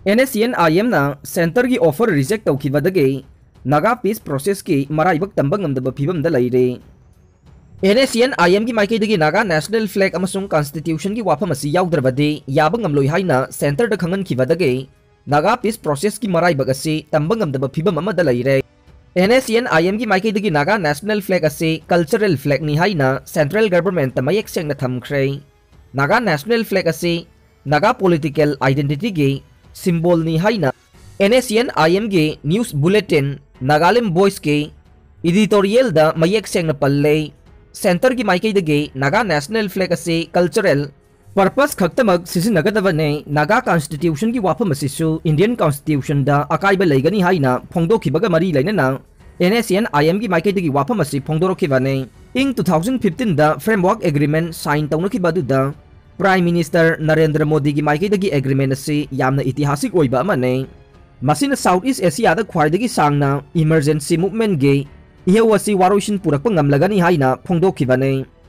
NSCN-IM na center ki offer reject toukhibadagi Naga peace process ki Maraibak Tamba Ngamdaba Fibamda laire. NSCN-IM ki maikaidagi Naga national flag amasung constitution ki wafam asi yaudravadi yabang ngamloi haina center da khangan khibadagi Naga peace process ki Maraibak asi Tamba Ngamdaba Fibam amada laire. NSCN-IM ki maikaidagi Naga national flag asi cultural flag ni haina central government tamayek sengna thamkhre. Naga national flag asi Naga political identity ki symbol ni haina NSCN-IM के news bulletin Nagaland voice के editorial दा मयेक सेंग पल्ले centre की माइकई दगे Naga national flag असे कल्चरल पर्पस खक्तमक सिसिनगदबने नागा कॉन्स्टिट्यूशन की वाफम असिसु इंडियन कॉन्स्टिट्यूशन दा अकाइब लैगनी हाइना फोंगदोखिबगा मरी लैनना NSCN-IM की माइकई दगी वाफम असि फोंगदोरखिबाने इंग 2015 दा फ्रेमवर्क एग्रीमेंट साइन तौनखिबादुदा प्राइम मिनिस्टर नरेंद्र मोदी की माइकई दगी एग्रीमेंट असे यामना ऐतिहासिक ओइबा अमने मसीना साउथ ईस्ट एशिया दा ख्वाइदगी सांगना इमरजेंसी मूवमेंट गे इहेवसी वारोइशन पुरकप ngamlagani haina phongdokhibane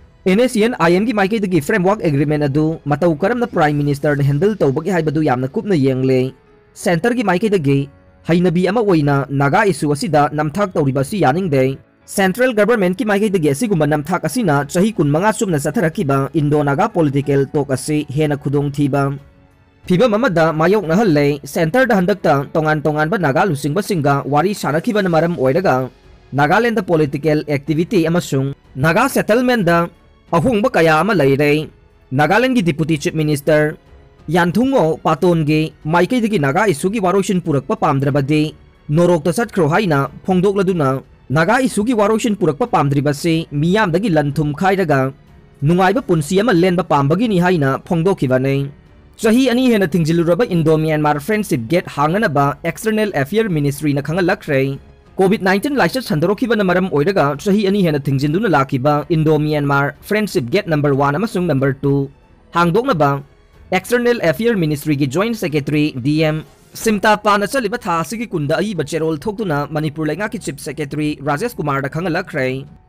NSCN-IM की माइकईदगी फ्रेमवर्क एग्रीमेंट अदु मतौ करमना प्राइम मिनिस्टर ने हैंडल तौबगी हाइबदु यामना कुपना येंगले सेंटर की माइकईदगी हाइनबी अमा ओइना नागा इशू असिदा नमथाक तौरिबासी यानिंगदे सेंट्रल गवर्नमेंट की माइकईदगी असिगुम्बा नमथाक असिना चही 15 सुबना सथरखिबा इंडो नागा पॉलिटिकल टॉक असे हेना खुदोंग थीबा फिबम अमदा मायोक नहल्ले सेंटर दा हंदकता तोंगान तोंगान बा नागा लुसिंग बसिंगा वारी सानखिबन मरम ओइरगा नागालैंड पॉलिटिकल एक्टिविटी अमसुंग नागा सेटलमेंट दा अहुंग कया अमा लैरे नागालैंड की डिप्यूटी चीफ मिनिस्टर यानथुंगो पातोनगे माइकईदगी नागा इशू की वारोइशन पुरकपा पामद्रबदे नोरोकता सटख्रो हाइना फोंगदोकलदुना नागा इशू की वारोइशन पुरकपा पामद्रिबसे मियामदगी लनथुम खाइरगा नुंगाइबा पुंसी अमा लेनबा पामबगी नि हाइना फोंगदोखिबाने चही अनि हेना थिंजिलुरबा इंडो म्यांमार फ्रेंडशिप गेट हांगनबा एक्सटर्नल अफेयर मिनिस्ट्री ना खंगलखरे कोविड-19 लाइसेंस संदरोखिबन मरम ओइरगा चही अनि हेना थिंजिंदुना लाखिबा Indo Myanmar friendship gate number 1 अमसुंग नंबर 2 हांगदोकनबा एक्सटर्नल अफेयर मिनिस्ट्री की जॉइंट सेक्रेटरी DM सिमता पाना चलिबा थासिगी कुंदा अई बचेरोल थोक्तुना मणिपुर लेंगा की चीफ सेक्रेटरी राजेश कुमार दा खंगलखरे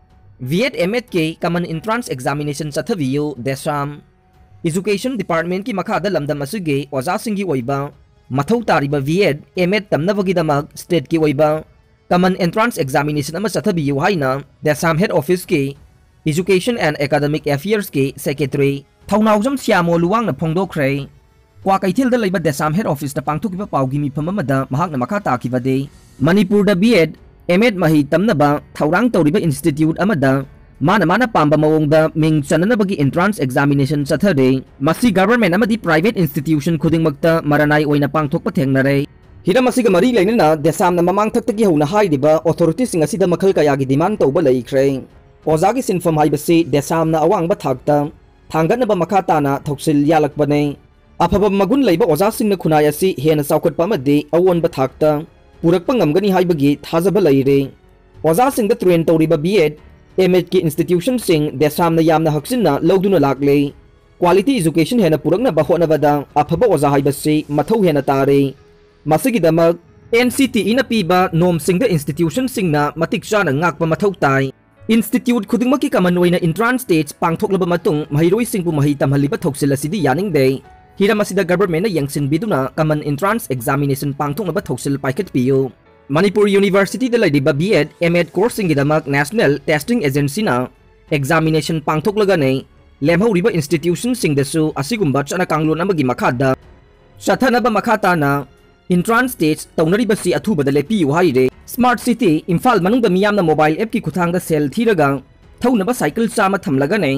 विएट एमएट के कॉमन एंट्रेंस एग्जामिनेशन चथवियो देसाम एजुकेशन डिपार्टमेंट की मखादा लमदम असुगे ओजा सिंगी ओइबा मथौ तारिबा विएट एमएट तमनबगीदमक स्टेट की ओइबा कॉमन एंट्रेंस एग्जामिनेशन अमा चथबियु हाइना देसाम हेड ऑफिस के एजुकेशन एंड एकेडमिक अफेयर्स के सेक्रेटरी थौनाउजम श्यामो लुवांग न फोंगदोखरे क्वा कैथिल द लैबा देसाम हेड ऑफिस द पांगथुकिबा पाउगी मिफम अमदा महाकना मखा ताकिबदे मणिपुर द बीएड एमएड मही तमनबा थौरांग तौरिबा इंस्टीट्यूट अमदा माना पांबा मवोंगदा मिंग चननबगी एंट्रेंस एग्जामिनेशन चथरे मसी गवर्नमेंट अमदी प्राइवेट इंस्टीट्यूशन खुदिंगमक्ता मरनाई ओइना पांगथोकपा थेंगनरे हिरम असिगा मरी लैनना देसामना ममांग थक्तगी हौना हाइदिबा अथॉरिटी सिंग असिदा मखल कयागी डिमांड तौबा लैख्रे ओजागी सिनफम हाइबसी देसामना अवांगबा थाकता थांगनबा मखा ताना थौसिल यालकबने अफबा मगुन लैबा ओजा सिंगना खुनाय असि हेना साउखटपा अमदी अवोनबा थाकता पुरकपा ngamgani हाइबगी थाजबा लैरे ओजा सिंग द ट्रेन तौरिबा बीएड एमएड की इंस्टीट्यूशन सिंग देसामना यामना हक्सिनना लौदुना लाकले क्वालिटी एजुकेशन हेना पुरकना बहोनबदा अफबा ओजा हाइबसी मथौ हेना तारे मसिगिदमक NCTE ना पीबा नोम सिंग द इंस्टीट्यूशन सिंगना मतिक चाना ngakpa मथौ ताई इंस्टीट्यूट खुदिंगमकी कमन ओइना एंट्रेंस स्टेज पांगथोकलबा मतुंग महिरोइ सिंगबु मही तमहलिबा थौसिल असिदि यानिंगदे हिरम असिदा गवर्नमेंट यंगसिनबिदुना कमन एंट्रेंस एग्जामिनेशन पांगथोकनबा थौसिल पाइखटपियो मणिपुर यूनिवर्सिटी द लैदिबा बीएड एमएड कोर्स सिंगिदमक नेशनल टेस्टिंग एजेंसी ना एग्जामिनेशन पांगथोकलगने लेमहौरिबा इंस्टीट्यूशन सिंगदसु असिगुम्बा चना कांगलोन अमगी मखादा चथनबा मखाताना एंट्रेंस स्टेज तौनरिबसी अथुबदा लेपियु हाइरे स्मार्ट सिटी इम्फाल मनुंगदा मियामना मोबाइल एप की खुथांगदा सेल थीरगा थौनबा साइकिल चामा थमलगने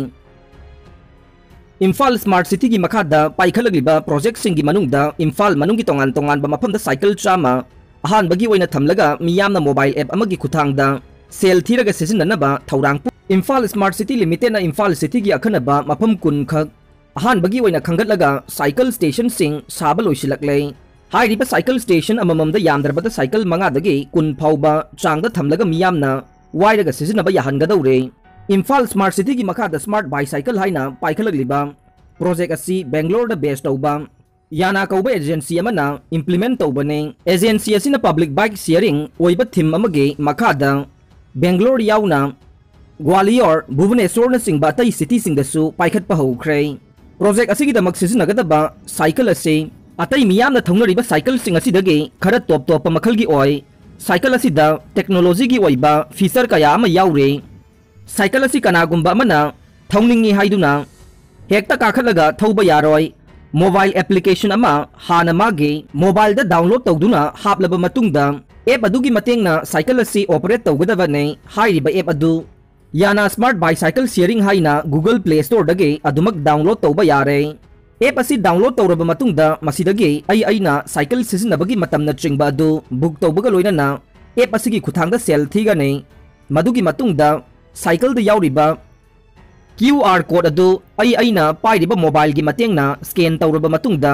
इम्फाल स्मार्ट सिटी की मखादा पाइखलगिबा प्रोजेक्ट सिंगी मनुंगदा इम्फाल मनुंगी तोंगान तोंगान बा मफमदा साइकिल चामा अहानबगी ओइना थमलगा मियामना मोबाइल एप अमगी खुथांगदा सेल थीरगा सिजिननबा थौरांग इम्फाल स्मार्ट सिटी लिमिटेड ना इम्फाल सिटी की अखनबा मफम कुन खक अहानबगी ओइना खंगतलगा साइकिल स्टेशन सिंग साबा लोइसिलकले हाइरिबा साइकिल स्टेशन अमममदा यामद्रबदा साइकिल मंगादगी कुन फाउबा चांगदा थमलगा मियामना वाइरगा सिजिनबा याहनगदौरे इम्फाल स्मार्ट सिटी की मखादा स्मार्ट बाइसाइकिल हाइना पाइखलगलिबा प्रोजेक्ट असी बेंगलोर द बेस तौबा याना कौबा एजेंसी अमना इंप्लीमेंट तौबने एजेंसी असिना पब्लिक बाइक शेयरिंग ओइबा थीम अमगे मखादा बेंगलोर याउना ग्वालियर भुवनेश्वर न सिंग बातई सिटी सिंगदसु पाइखटपा हौख्रे प्रोजेक्ट असिगिदमक सिजिनगदबा साइकिल असे अतई मियामना थौनरिबा साइकिल सिंग असिदगी खरा टॉप टॉप मखलगी ओय साइकिल असिदा टेक्नोलॉजी की ओइबा फीचर कया अमा याउरे साइकिल असी कनागुंबा अमना थौनिंगी हाइदुना हेक्ता काखलगा थौबा यारोय मोबाइल एप्लीकेशन अमा हाना मागे मोबाइल दा डाउनलोड तौदुना हापलबा मतुंगदा एप अदुगी मतेंगना साइकिल असी ऑपरेट तौगदबने हाइरिबा एप अदु याना स्मार्ट बाइसाइकिल शेयरिंग हाइना गूगल प्ले स्टोर दगे अदुमक डाउनलोड तौबा यारे एप असी डाउनलोड तौरबा मतुंगदा मसिदगी अइना साइकिल सिजनबगी मतमना चिंगबा अदु बुक तौबगा लोइनना एप असिगी खुथांगदा सेल थीगने मदुगी मतुंगदा साइकिल दा याउरिबा QR कोड अदु अइना पाइरिबा मोबाइल की मतेंगना स्कैन तौरबा मतुंगदा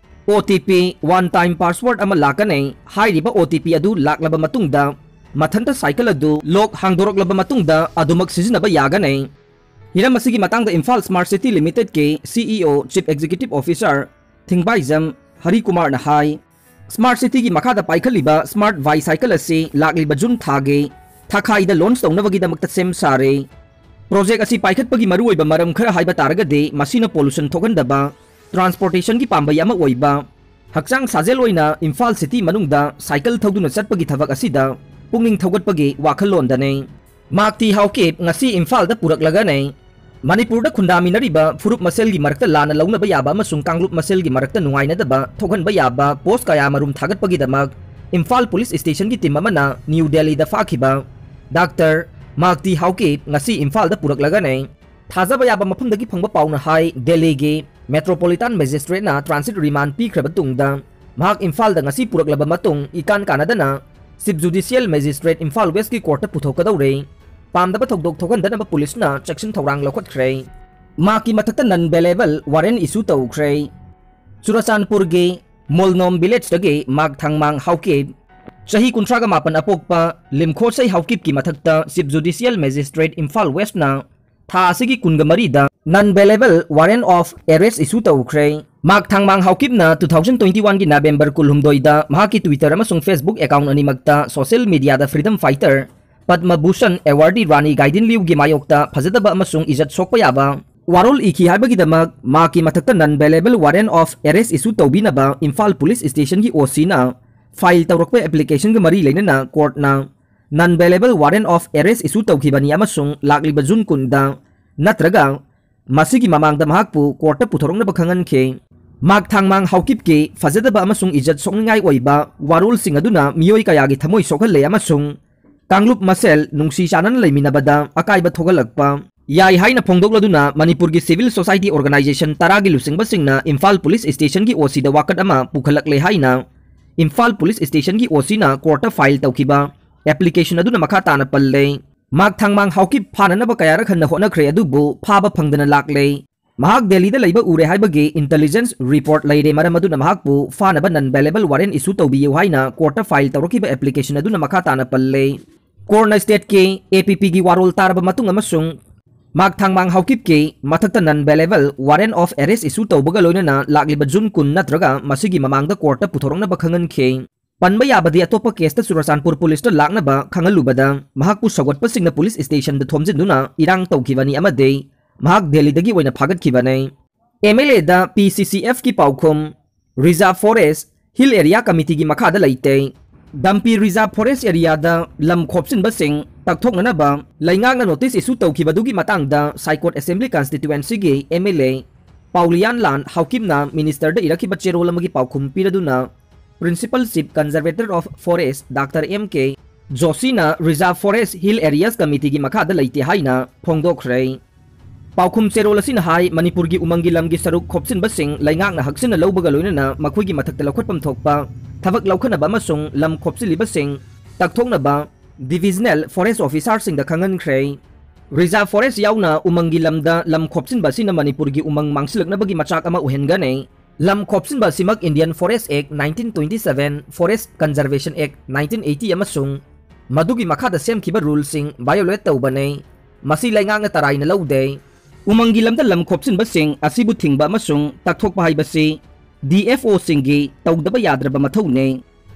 OTP वन टाइम पासवर्ड अमा लाकने हाइरिबा OTP अदु लाकलबा मतुंगदा मथंता साइकिल अदु लॉक हांगदोरकलबा मतुंगदा अदुमक सिजनबा यागने हिरम असिगी मतंगदा इम्फाल स्मार्ट सिटी लिमिटेड के CEO chief executive officer Thingbaijam Hari Kumar न हाई स्मार्ट सिटी की मखादा पाइखलिबा स्मार्ट बाइसाइकिल असी लाकलिबा जुन थागे थाखाइदा लॉन्च तौनबगीदमक्ता सेम सारे प्रोजेक्ट असी पाइखटपगी मरुओइबा मरम खरा हाइबा तारगदे मसीना पोल्यूशन थोगंदबा ट्रांसपोर्टेशन की पांबई अमा ओइबा हक्चांग साजेल ओइना इम्फाल सिटी मनुंगदा साइकिल थौदुना चटपगी थबक असिदा पुंगनिंग थौगटपगी वाखलोंदने माक्ति हाउकेप ngasi इम्फाल दा पुरकलगने मणिपुर दा खुंदामिनरिबा फुरुप मसेल की मरकता लाना लौनबा याबा अमसुंग कांगलुप मसेल की मरकता नुंगाइनदबा थोगनबा याबा पोस्ट कया मरुम थागटपगी दमक इम्फाल पुलिस स्टेशन की टीम अमना न्यू दिल्ली दा फाखिबा डॉक्टर माक्ति हाउकेप ngasi इम्फाल दा पुरकलगने थाजबा याबा मफमदगी फंगबा पाउना हाई दिल्ली के मेट्रोपोलिटन मजिस्ट्रेट ना ट्रांसिट रिमांड पीख्रबा तुंगदा महाक इम्फाल दा ngasi पुरकलबा मतुंग इकान कानादना सिप जुडिशियल मजिस्ट्रेट इम्फाल वेस्ट की कोर्ट पुथोकदौरे पामदबा थोकदोक थोकनदनबा पुलिसना सेक्शन थौरांग लौखटख्रे माकी मथक्ता नन बेलेबल वारेंट इशू तौख्रे चुराचानपुर के मोलनोम विलेज दगे माक थांगमांग हाउकेप चाही 38 अपोकपा लिमखोसै हाउकिप की मथक्ता सिप जुडिशियल मजिस्ट्रेट इम्फाल वेस्ट ना था असिगी कुनगमरीदा non bailable warrant of arrest issue तौख्रे माक थांगमांग हाउकिप ना 2021 की नवंबर कुलहुमदोइदा महाकी ट्विटर अमसुंग फेसबुक अकाउंट अनिमक्ता सोशल मीडिया दा freedom fighter Padma Bhushan awardee Rani Gaidinliu की मायोक्ता फजदबा अमसुंग इज्जत सोकपा याबा वारोल इखी हाइबगीदमक माकी मथक्ता non bailable warrant of arrest issue तौबीनबा इम्फाल पुलिस स्टेशन की ओसी ना फाइल तौरकपा एप्लीकेशन के मरी लेना कोर्ट ना non bailable warrant of arrest issue तौखिबनी अमसुंग लाकलिबा जुन कुंदा नत्रगा मसिगी ममांगदा महाकपु कोर्ट पुथोरंगनबा खंगनखे माक थांगमांग हाउकिप के फजदबा अमसुंग इज्जत सोकनिंगाई ओइबा वारोल सिंग अदुना मियोय कयागी थमोय सोखले अमसुंग कांगलुप मसेल नुंगसी चानन लेमिनबदा अकाइबा थोगलकपा याई हाइना फोंगदोकलदुना मणिपुर की सिविल सोसाइटी ऑर्गेनाइजेशन तरागी लुसिंगबसिंगना इम्फाल पुलिस स्टेशन की ओसी दा वाकट अमा पुखलकले हाइना इम्फाल पुलिस स्टेशन की ओसी ना कोर्ट फाइल तौखिबा एप्लीकेशन अदुना मखा ताना पल्ले माक थांगमांग हाउकिप फाननबा कयारक हन्ना होनख्रे अदुबु फाबा फंगदना लाकले महाक दिल्ली दा लैबा उरे हाइबगे इंटेलिजेंस रिपोर्ट लैरे मरम अदुना महाकपु फानबा नन बेलेबल वारेंट इशू तौबियु हाइना कोर्ट फाइल तौरकिबा एप्लीकेशन अदुना मखा ताना पल्ले कोर्ट स्टेट के APP की वारोल तारबा मतुंग अमसुंग माक थांगमांग हाउकिप के मथक्ता non bailable warrant of arrest issue तौबगा लोइनना लाकलिबा जुन कुन नत्रगा मसिगी ममांगदा कोर्ट पुथोरंगनबा खंगनखे पनबा याबदी अतोपा केस चुराचानपुर पुलिस लाकनबा खंगलुबदा महाकपु सगोटपसिंगना पुलिस स्टेशन दा थोमजिनदुना इरांग तौखिबनी अमदे महाक दिल्लीदगी ओइना फागतखिबने MLA दा PCCF की पाउखुम reserve forest hill area committee की मखादा लैते दम्पी रिजर्व फॉरेस्ट एरिया दा लम खोपसिनबसिंग तकथोकनबा लैंगांगना नोटिस इशू तौखिबदुगी मतंगदा साइकोट असेंबली कॉन्स्टिट्यूएंसी की MLA पाउलियान लान हाउकिमना मिनिस्टर दा इरखिबा चेरोल अमगी पाउखुम पिरदुना principal chief conservator of forest doctor MK जोशीना reserve forest hill areas committee की मखादा लैते हाइना फोंगदोखरे पाउखुम चेरोल असिन हाई मणिपुर की उमंगी लमगी सरुक खोपसिनबसिंग लैंगांगना हक्सिन लौबगा लोइनना मखोइगी मथक्ता लौखटपम थोकपा थबक लौखनबा अमसुंग लम खोपसिलिबसिंग तकथोकनबा डिविजनल फॉरेस्ट ऑफिसर सिंग दा खंगनख्रे रिजर्व फॉरेस्ट याउना उमंगी लमदा लम खोपसिनबसिन मणिपुर की उमंग मांगसिलकनबगी मचाक अमा उहेनगने लम खोपसिनबसिमक Indian forest act 1927 forest conservation act 1980 अमसुंग मदुगी मखादा सेमखिबा रूल सिंग वायोलेट तौबने मसी लैंगांगना तराइना लौदे उमंगी लमदा लम खोपसिनबसिंग असिबु थिंगबा अमसुंग तकथोकपा हाइबसि DFO सिंगी तौदबा याद्रबा मथौने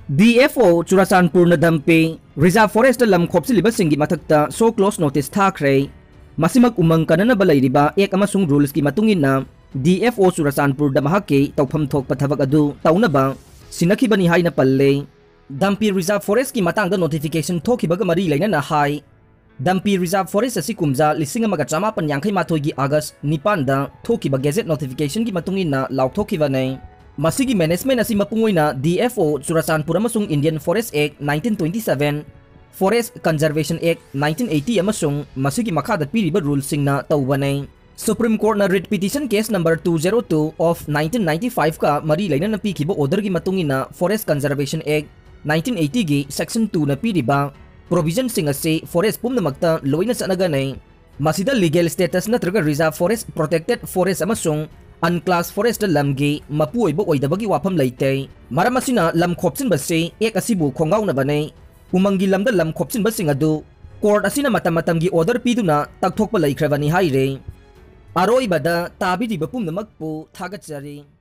DFO चुराचानपुर नदम्पे रिजर्व फॉरेस्ट लम खोपसिलिबसिंगी मथक्ता सो क्लोज नोटिस थाख्रे मसिमक उमंग कननबा लैरिबा एक अमसुंग रूल्स की मतुंगिना DFO Churachandpur mahakki tawpham thokpa thabak adu taunaba sinakibani haina palle. Dampi Reserve Forest ki matangda notification thokibaga mari lainana hai. Dampi Reserve Forest asi kumja lisinga magachama panyankai mathoi gi August nipanda thokiba gazette notification ki matungina laukhokiba nei. Masigi management asi mapungoina DFO Churachandpur amasung Indian Forest Act 1927, Forest Conservation Act 1980 amasung masigi makhada piriba rules singna tawbanei. Supreme Court na writ petition case number 202 of 1995 ka mari lainana pikiba order gi matungina Forest Conservation Act 1980 gi section 2 na piriba provision sing ase forest pumnamakta loina sanaga nei. Masida legal status natraga reserve forest, protected forest amasung unclassed forest lamgi mapu oiba oidabagi wafam leite. Maram asina lam khopsin base ek asibu khongaw na banei. Umangi lamda lam khopsin basing adu court asina matamatam gi order piduna takthokpa laikhrabani haire. Aroibada tabiriba pumnamakpu thagatjari.